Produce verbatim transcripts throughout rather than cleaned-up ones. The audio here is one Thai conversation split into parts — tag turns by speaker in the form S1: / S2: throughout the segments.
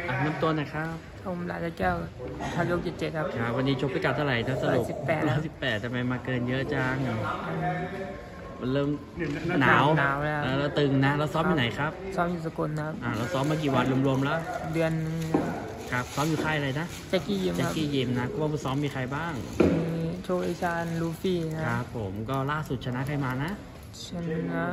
S1: อ่ะน้ำต้นนะครับ
S2: ผมราชแก้วทายกเจ็ดเจ็ดครับ
S1: ครับวันนี้ชกพิกัดเท่าไหร่ถ้าสรุป
S2: สิบแปด
S1: ร้อยสิบแปดทำไมมาเกินเยอะจังมันเริ่มหนาว
S2: หนาวแล้ว
S1: แล้วตึงนะแล้วซ้อมที่ไหนครับ
S2: ซ้อมอยู่สกลนะครับ
S1: อ่าเราซ้อมมากี่วันรวมๆแล้ว
S2: เดือน
S1: ครับซ้อมอยู่ค่ายอะไรนะ
S2: แจ็คกี้ยิม
S1: แจ็ค
S2: ครับ
S1: กี้ยิมนะว่าผู้ซ้อมมีใครบ้าง
S2: มีโชว์อิชานลูฟี่
S1: นะครับผมก็ล่าสุดชนะใครมานะ
S2: ชนะ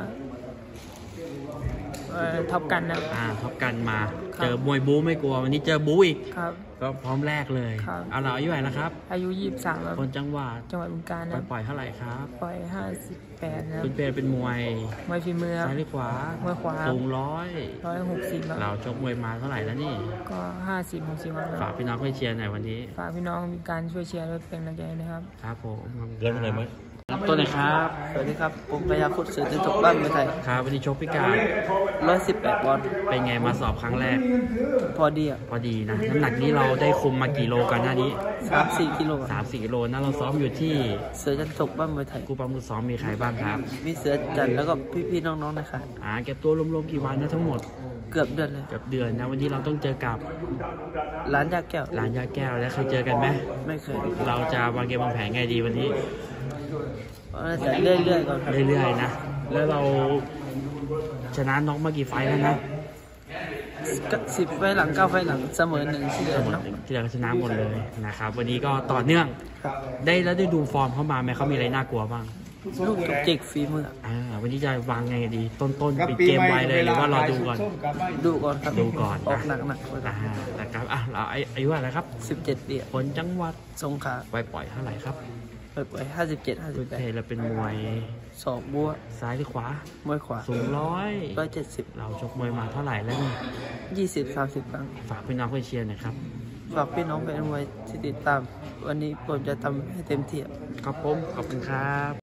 S2: เอ่อท็อปกันนะ
S1: อ่าท็อปกันมาเจอมวยบู๊ไม่กลัววันนี้เจอบู๊อีก
S2: ครับ
S1: ก็พร้อมแรกเลยเอาเราอายุเท่าไหร่แล้วครับ
S2: อายุยี่สิบสามครับ
S1: คนจังหวัด
S2: จังหวัดบึงกาฬนะ
S1: ปล่อยเท่าไหร่ครับ
S2: ปล่อยห้าสิบแปดนะ
S1: คุณเปรเป็นมวย
S2: มวยฝีมือ
S1: ซ้ายหรือขวาม
S2: วยขวา
S1: สูงร้อย
S2: ร้อยหกสิบ
S1: เราชกมวยมาเท่าไหร่แล้วนี่
S2: ก็ห้าสิบหกสิบวัน
S1: ฝากพี่น้องช่วยเชียร์หน่อยวันนี้
S2: ฝากพี่น้องมีการช่วยเชียร์ด้วยเป็นกำลังใจนะครับ
S1: ครับผม
S3: เกินอะไรไหม
S1: ตัวไหนครับ
S2: สวัสดีครับผมพยาคุดเสือจะจบบ้านเมืองไทย
S1: ครับวันนี้ชกพิการ
S2: ร้อยสิบแปดบอล
S1: เป็นไงมาสอบครั้งแรก
S2: พอดีอ่ะ
S1: พอดีนะน้ำหนักนี้เราได้คุมมากี่โลกันหน้านี้
S2: สามสี่กิโล
S1: สามสี่กิโลนะเราซ้อมอยู่ที่
S2: เสือจะจบบ้านเมืองไทย
S1: กูปั๊มกูซ้อมมีใครบ้างครับ
S2: มีเสือจันแล้วก็พี่ๆน้องๆนะคะ
S1: อ่าเก็บตัวรวมๆกี่วันนะทั้งหมด
S2: เกือบเดือนเลย
S1: เกือบเดือนนะวันนี้เราต้องเจอกับ
S2: ร้านยาแก้ว
S1: ร้านยาแก้วแล้วเคยเจอกันไหม
S2: ไม่เคย
S1: เราจะวางเกมวางแผนไงดีวันนี้
S2: จะเรื่อยๆก่อน
S1: เรื่อยๆนะแล้วเราชนะน็อกมากี่ไฟแล้วนะ
S2: สิบไฟหลังเก้าไฟหลังเสมอหนึ่งที่เหลือ
S1: ที่เหลือชนะหมดเลยนะครับวันนี้ก็ต่อเนื่องได้แล้วได้ดูฟอร์มเข้ามาไหมเขามีอะไรน่ากลัวบ้าง
S2: ลูกจุกจิกฝีมือ
S1: อ่าวันนี้จะวางไงดีต้นๆปิดเกมไว้เลยหรือว่ารอดูก่อน
S2: ดูก่อนครับ
S1: ดูก่อน
S2: ออกหนักหนัก
S1: อ่านะครับอ่ะเราอายุอะไรครับ
S2: สิบเจ็ดปี
S1: ผลจังหวัด
S2: สงขลา
S1: ไปปล่อยเท่าไหร่ครับ
S2: ไปปล่อยห้าสิบเจ็ดห้าสิบแปด
S1: เราเป็นมวย
S2: สองบัว
S1: ซ้ายหรือขวา
S2: มวยขวา
S1: สูงร้อย
S2: ร้อยเจ็ดสิบ
S1: เราชกมวยมาเท่าไหร่แล้วนี่
S2: ยี่สิบสามสิบครั้ง
S1: ฝากพี่น้องเพื่อเชียร์หน่อยครับ
S2: ฝากพี่น้องเป็นมวยที่ติดตามวันนี้ผมจะทำให้เต็มที่
S1: ครับผมขอบคุณครับ